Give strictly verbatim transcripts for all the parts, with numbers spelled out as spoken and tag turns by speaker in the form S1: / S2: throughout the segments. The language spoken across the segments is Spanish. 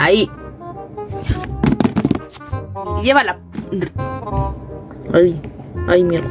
S1: Ahí. Llévala. Ay, ay, mierda.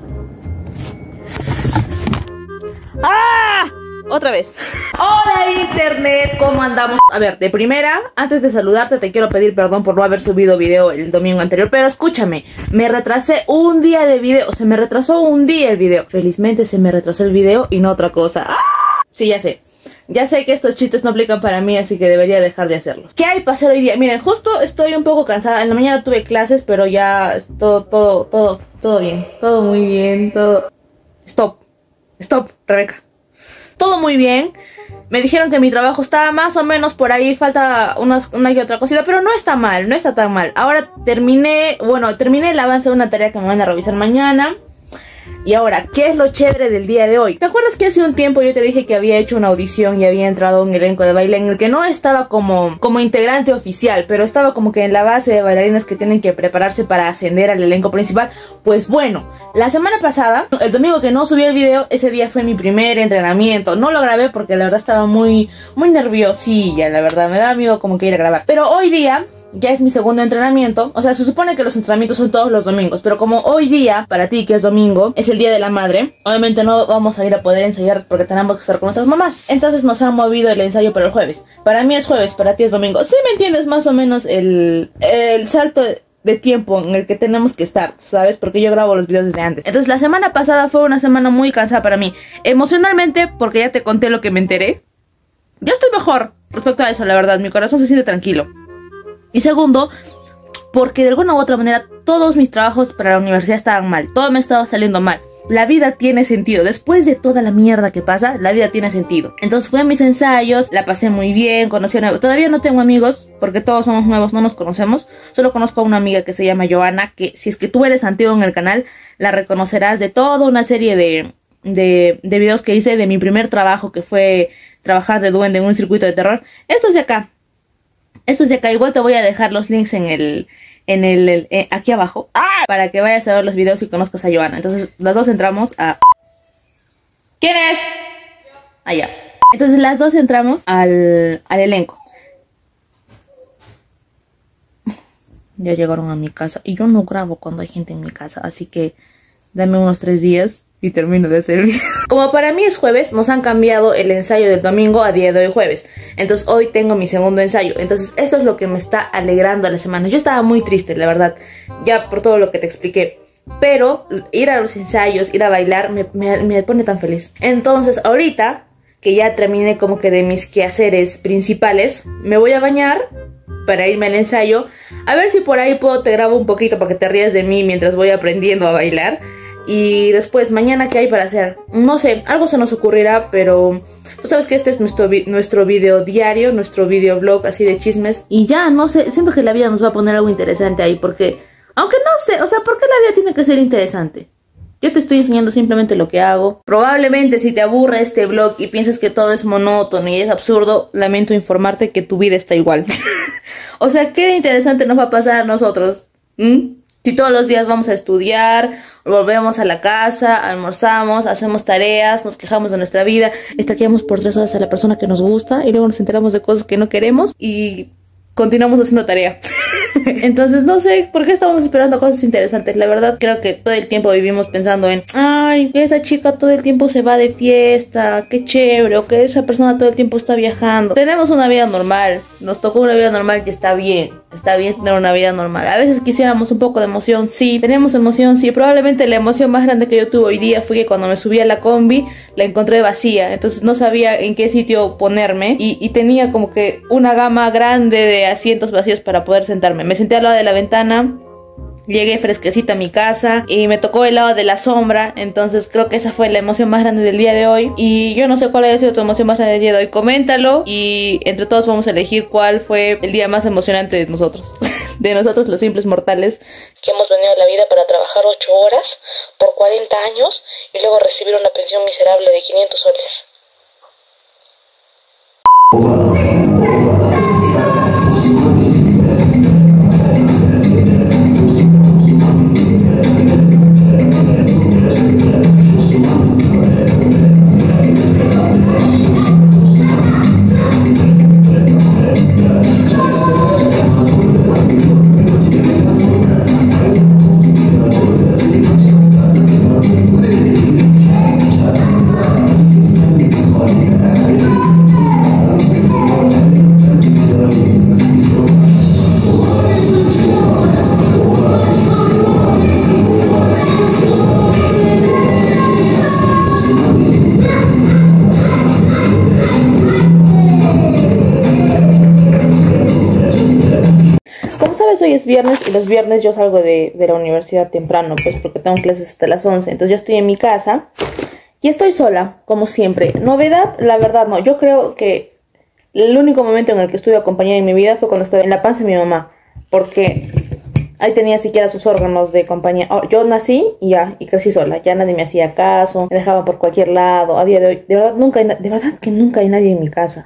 S1: ¡Ah! Otra vez. Hola internet, ¿cómo andamos? A ver, de primera, antes de saludarte te quiero pedir perdón por no haber subido video el domingo anterior. Pero escúchame, me retrasé un día de video. O sea, me retrasó un día el video. Felizmente se me retrasó el video y no otra cosa. ¡Ah! Sí, ya sé. Ya sé que estos chistes no aplican para mí, así que debería dejar de hacerlos. ¿Qué hay para hacer hoy día? Miren, justo estoy un poco cansada. En la mañana tuve clases, pero ya todo, todo, todo, todo bien. Todo muy bien, todo... Stop. Stop, Rebeca. Todo muy bien. Me dijeron que mi trabajo estaba más o menos por ahí. Falta unas, una y otra cosita, pero no está mal, no está tan mal. Ahora terminé, bueno, terminé el avance de una tarea que me van a revisar mañana. Y ahora, ¿qué es lo chévere del día de hoy? ¿Te acuerdas que hace un tiempo yo te dije que había hecho una audición y había entrado a un elenco de baile en el que no estaba como, como integrante oficial, pero estaba como que en la base de bailarinas que tienen que prepararse para ascender al elenco principal? Pues bueno, la semana pasada, el domingo que no subí el video, ese día fue mi primer entrenamiento. No lo grabé porque la verdad estaba muy, muy nerviosilla, la verdad, me daba miedo como que ir a grabar. Pero hoy día... ya es mi segundo entrenamiento. O sea, se supone que los entrenamientos son todos los domingos, pero como hoy día, para ti que es domingo, es el día de la madre, obviamente no vamos a ir a poder ensayar porque tenemos que estar con nuestras mamás. Entonces nos han movido el ensayo para el jueves. Para mí es jueves, para ti es domingo. ¿Sí me entiendes más o menos el, el salto de, de tiempo en el que tenemos que estar, ¿sabes? Porque yo grabo los videos desde antes. Entonces la semana pasada fue una semana muy cansada para mí. Emocionalmente, porque ya te conté lo que me enteré. Ya estoy mejor respecto a eso, la verdad. Mi corazón se siente tranquilo. Y segundo, porque de alguna u otra manera todos mis trabajos para la universidad estaban mal. Todo me estaba saliendo mal. La vida tiene sentido. Después de toda la mierda que pasa, la vida tiene sentido. Entonces fui a mis ensayos, la pasé muy bien, conocí a nuevos. Todavía no tengo amigos, porque todos somos nuevos, no nos conocemos. Solo conozco a una amiga que se llama Joana, que si es que tú eres antiguo en el canal, la reconocerás de toda una serie de, de, de videos que hice de mi primer trabajo, que fue trabajar de duende en un circuito de terror. Esto es de acá. Esto es de acá, igual te voy a dejar los links en el, en el, el eh, aquí abajo, ¡ah!, para que vayas a ver los videos y conozcas a Joana. Entonces, las dos entramos a... ¿Quién es? Allá. Entonces, las dos entramos al, al elenco. Ya llegaron a mi casa y yo no grabo cuando hay gente en mi casa, así que dame unos tres días y termino de hacer el video. Como para mí es jueves, nos han cambiado el ensayo del domingo a día de hoy jueves. Entonces hoy tengo mi segundo ensayo. Entonces eso es lo que me está alegrando a la semana. Yo estaba muy triste, la verdad, ya por todo lo que te expliqué. Pero ir a los ensayos, ir a bailar, me, me, me pone tan feliz. Entonces ahorita, que ya terminé como que de mis quehaceres principales, me voy a bañar para irme al ensayo. A ver si por ahí puedo te grabo un poquito para que te rías de mí mientras voy aprendiendo a bailar. Y después, mañana, ¿qué hay para hacer? No sé, algo se nos ocurrirá, pero tú sabes que este es nuestro, vi nuestro video diario, nuestro video blog así de chismes. Y ya, no sé, siento que la vida nos va a poner algo interesante ahí, porque... aunque no sé, o sea, ¿por qué la vida tiene que ser interesante? Yo te estoy enseñando simplemente lo que hago. Probablemente si te aburre este blog y piensas que todo es monótono y es absurdo, lamento informarte que tu vida está igual. O sea, ¿qué interesante nos va a pasar a nosotros? ¿Mm? Si todos los días vamos a estudiar, volvemos a la casa, almorzamos, hacemos tareas, nos quejamos de nuestra vida, estaqueamos por tres horas a la persona que nos gusta y luego nos enteramos de cosas que no queremos y continuamos haciendo tarea. Entonces no sé por qué estábamos esperando cosas interesantes. La verdad creo que todo el tiempo vivimos pensando en ay, que esa chica todo el tiempo se va de fiesta, qué chévere, o que esa persona todo el tiempo está viajando. Tenemos una vida normal, nos tocó una vida normal y está bien. Está bien tener una vida normal. A veces quisiéramos un poco de emoción, sí. Tenemos emoción, sí. Probablemente la emoción más grande que yo tuve hoy día fue que cuando me subí a la combi la encontré vacía. Entonces no sabía en qué sitio ponerme. Y, y tenía como que una gama grande de asientos vacíos para poder sentarme. Me senté al lado de la ventana. Llegué fresquecita a mi casa y me tocó el lado de la sombra. Entonces creo que esa fue la emoción más grande del día de hoy. Y yo no sé cuál haya sido tu emoción más grande del día de hoy. Coméntalo y entre todos vamos a elegir cuál fue el día más emocionante de nosotros. De nosotros los simples mortales que hemos venido a la vida para trabajar ocho horas por cuarenta años y luego recibir una pensión miserable de quinientos soles. sabes, hoy es viernes y los viernes yo salgo de, de la universidad temprano, pues porque tengo clases hasta las once. Entonces yo estoy en mi casa y estoy sola, como siempre. Novedad, la verdad no. Yo creo que el único momento en el que estuve acompañada en mi vida fue cuando estaba en la panza de mi mamá, porque ahí tenía siquiera sus órganos de compañía. Oh, yo nací y ya, y crecí sola. Ya nadie me hacía caso, me dejaba por cualquier lado. A día de hoy, de verdad, nunca hay, de verdad que nunca hay nadie en mi casa.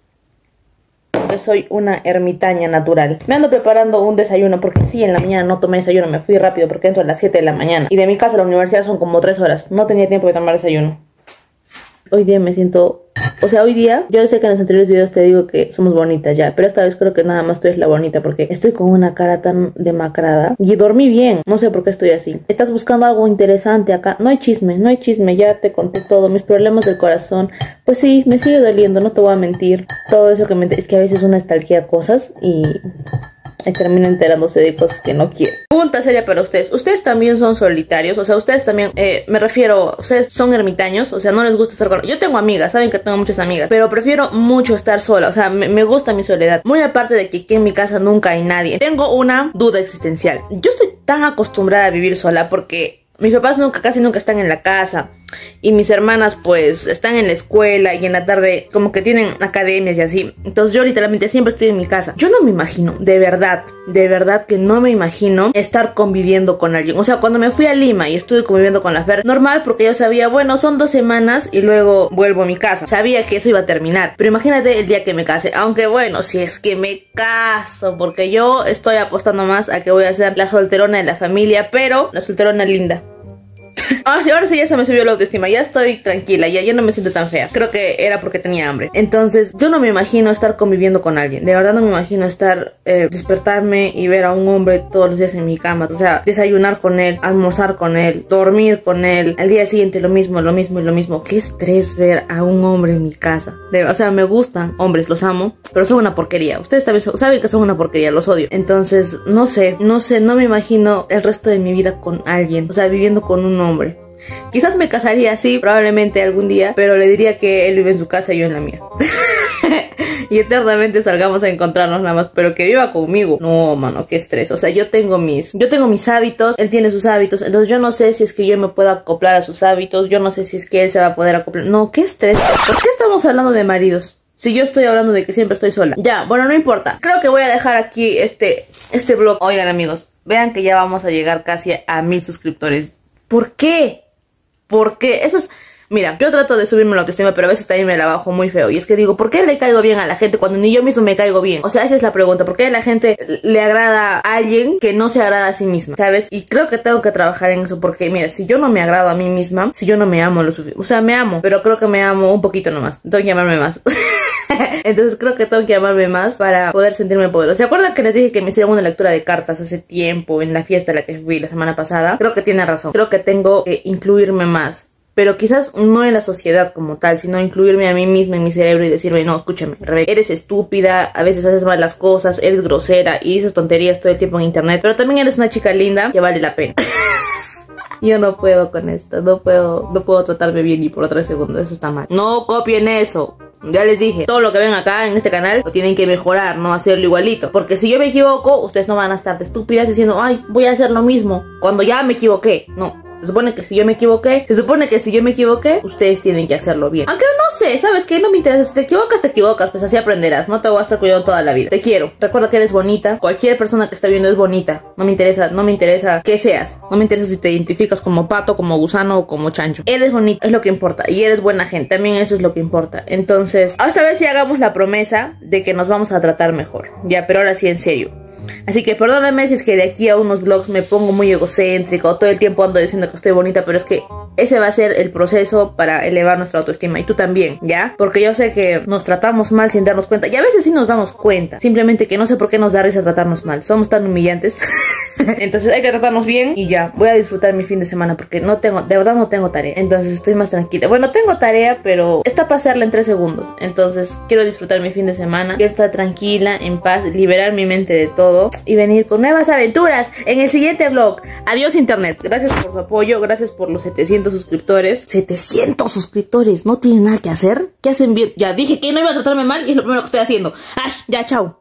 S1: Yo soy una ermitaña natural. Me ando preparando un desayuno porque sí, en la mañana no tomé desayuno. Me fui rápido porque entro a las siete de la mañana. Y de mi casa a la universidad son como tres horas. No tenía tiempo de tomar desayuno. Hoy día me siento... O sea, hoy día, yo sé que en los anteriores videos te digo que somos bonitas ya, pero esta vez creo que nada más tú eres la bonita porque estoy con una cara tan demacrada y dormí bien, no sé por qué estoy así. Estás buscando algo interesante acá, no hay chisme, no hay chisme, ya te conté todo, mis problemas del corazón. Pues sí, me sigue doliendo, no te voy a mentir. Todo eso que me... Es que a veces una stalkea cosas y... y termina enterándose de cosas que no quiere. Pregunta seria para ustedes. ¿Ustedes también son solitarios? O sea, ustedes también, eh, me refiero, ustedes son ermitaños, o sea, no les gusta estar con... Yo tengo amigas, saben que tengo muchas amigas, pero prefiero mucho estar sola, o sea, me, me gusta mi soledad. Muy aparte de que aquí en mi casa nunca hay nadie. Tengo una duda existencial. Yo estoy tan acostumbrada a vivir sola porque mis papás nunca, casi nunca están en la casa. Y mis hermanas pues están en la escuela y en la tarde como que tienen academias y así. Entonces yo literalmente siempre estoy en mi casa. Yo no me imagino, de verdad, de verdad que no me imagino estar conviviendo con alguien. O sea, cuando me fui a Lima y estuve conviviendo con la Fer, normal porque yo sabía, bueno, son dos semanas y luego vuelvo a mi casa. Sabía que eso iba a terminar. Pero imagínate el día que me case. Aunque bueno, si es que me caso, porque yo estoy apostando más a que voy a ser la solterona de la familia, pero la solterona linda. Ahora sí, ahora sí ya se me subió la autoestima. Ya estoy tranquila, ya, ya no me siento tan fea. Creo que era porque tenía hambre. Entonces yo no me imagino estar conviviendo con alguien. De verdad no me imagino estar, eh, despertarme y ver a un hombre todos los días en mi cama. O sea, desayunar con él, almorzar con él, dormir con él. Al día siguiente lo mismo, lo mismo y lo mismo. Qué estrés ver a un hombre en mi casa. De, o sea, me gustan hombres, los amo, pero son una porquería. Ustedes también so, saben que son una porquería, los odio. Entonces, no sé, no sé, no me imagino el resto de mi vida con alguien. O sea, viviendo con un hombre. Quizás me casaría así, probablemente algún día, pero le diría que él vive en su casa y yo en la mía. Y eternamente salgamos a encontrarnos nada más, pero que viva conmigo. No, mano, qué estrés. O sea, yo tengo mis, yo tengo mis hábitos, él tiene sus hábitos, entonces yo no sé si es que yo me puedo acoplar a sus hábitos, yo no sé si es que él se va a poder acoplar. No, qué estrés. ¿Por qué estamos hablando de maridos? Si yo estoy hablando de que siempre estoy sola. Ya, bueno, no importa. Creo que voy a dejar aquí este, este vlog. Oigan, amigos, vean que ya vamos a llegar casi a mil suscriptores. ¿Por qué? ¿Por qué? Eso es... Mira, yo trato de subirme la autoestima, pero a veces también me la bajo muy feo. Y es que digo, ¿por qué le caigo bien a la gente cuando ni yo mismo me caigo bien? O sea, esa es la pregunta. ¿Por qué a la gente le agrada a alguien que no se agrada a sí misma? ¿Sabes? Y creo que tengo que trabajar en eso porque, mira, si yo no me agrado a mí misma, si yo no me amo lo suficiente... O sea, me amo, pero creo que me amo un poquito nomás. Tengo que amarme más. Entonces creo que tengo que amarme más para poder sentirme poderosa. ¿Se acuerdan que les dije que me hicieron una lectura de cartas hace tiempo en la fiesta a la que fui la semana pasada? Creo que tiene razón. Creo que tengo que incluirme más. Pero quizás no en la sociedad como tal, sino incluirme a mí misma en mi cerebro y decirme, no, escúchame, Rebeca, eres estúpida, a veces haces mal las cosas, eres grosera y dices tonterías todo el tiempo en internet, pero también eres una chica linda que vale la pena. Yo no puedo con esto, no puedo, no puedo tratarme bien ni por tres segundos, eso está mal. No copien eso. Ya les dije, todo lo que ven acá en este canal lo tienen que mejorar, no hacerlo igualito. Porque si yo me equivoco, ustedes no van a estar de estúpidas diciendo, ay, voy a hacer lo mismo cuando ya me equivoqué. No. Se supone que si yo me equivoqué, se supone que si yo me equivoqué, ustedes tienen que hacerlo bien. Aunque no sé, ¿sabes qué? No me interesa. Si te equivocas, te equivocas, pues así aprenderás. No te voy a estar cuidando toda la vida. Te quiero. Recuerda que eres bonita. Cualquier persona que está viendo es bonita. No me interesa, no me interesa qué seas. No me interesa si te identificas como pato, como gusano o como chancho. Eres bonita, es lo que importa. Y eres buena gente, también eso es lo que importa. Entonces, esta vez sí hagamos la promesa de que nos vamos a tratar mejor. Ya, pero ahora sí en serio. Así que perdóname si es que de aquí a unos vlogs me pongo muy egocéntrico, todo el tiempo ando diciendo que estoy bonita, pero es que ese va a ser el proceso para elevar nuestra autoestima. Y tú también, ¿ya? Porque yo sé que nos tratamos mal sin darnos cuenta. Y a veces sí nos damos cuenta. Simplemente que no sé por qué nos da risa tratarnos mal. Somos tan humillantes. Entonces hay que tratarnos bien y ya. Voy a disfrutar mi fin de semana porque no tengo, de verdad no tengo tarea. Entonces estoy más tranquila. Bueno, tengo tarea, pero está para hacerla en tres segundos. Entonces quiero disfrutar mi fin de semana. Quiero estar tranquila, en paz, liberar mi mente de todo y venir con nuevas aventuras en el siguiente vlog. Adiós internet. Gracias por su apoyo. Gracias por los setecientos suscriptores. setecientos suscriptores. ¿No tienen nada que hacer? ¿Qué hacen bien? Ya dije que no iba a tratarme mal y es lo primero que estoy haciendo. ¡Ash! Ya, chao.